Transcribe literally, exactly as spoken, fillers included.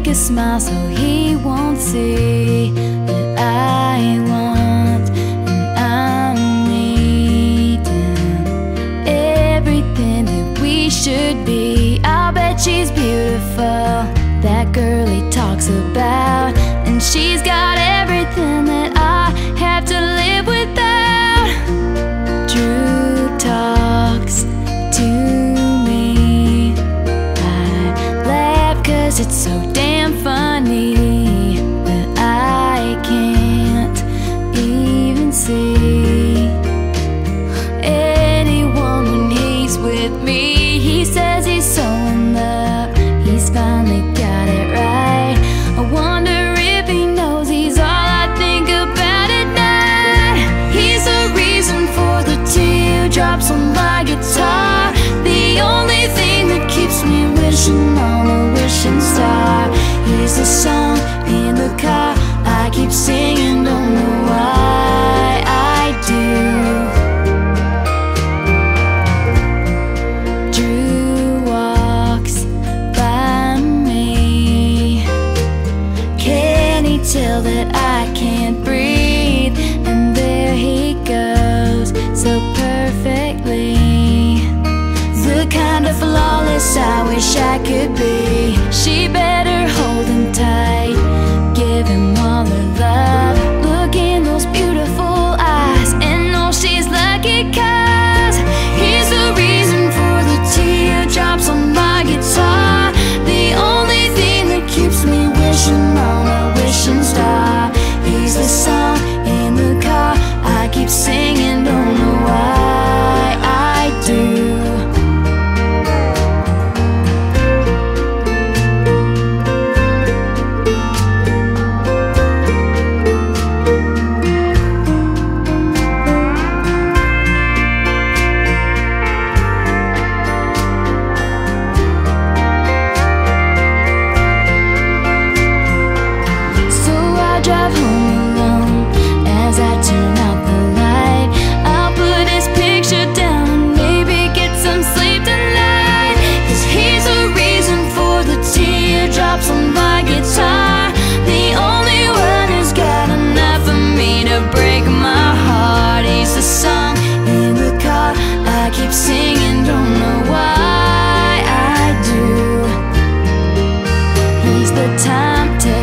a smile so he won't see that I want and I'm needing everything that we should be. I'll bet she's beautiful, that girl he talks about, and she's got everything that I have to live without. Drew talks to me, I laugh cause it's so damn funny that I can't even see anyone when he's with me. He says he's so in love, he's finally got it right. I wonder if he knows he's all I think about at night. He's the reason for the teardrops on my guitar, the only thing that keeps me wishing on a wishing star. He's the song in the car I keep singing, don't know why I do. Drew walks by me, can he tell that I can't breathe? And there he goes, so perfectly, the kind of flawless I wish I could be. She better hold him tight, give him all her love. Look in those beautiful eyes and know she's lucky, cause he's the reason for the teardrops on my guitar, the only thing that keeps me wishing on a wishing star. He's the song in the car I keep singing, don't know why I do. Drive home alone as I turn out the light. I'll put his picture down and maybe get some sleep tonight, cause he's the reason for the teardrops on my guitar, the only one who's got enough for me to break my heart. He's the song in the car I keep singing, don't know why I do. He's the time to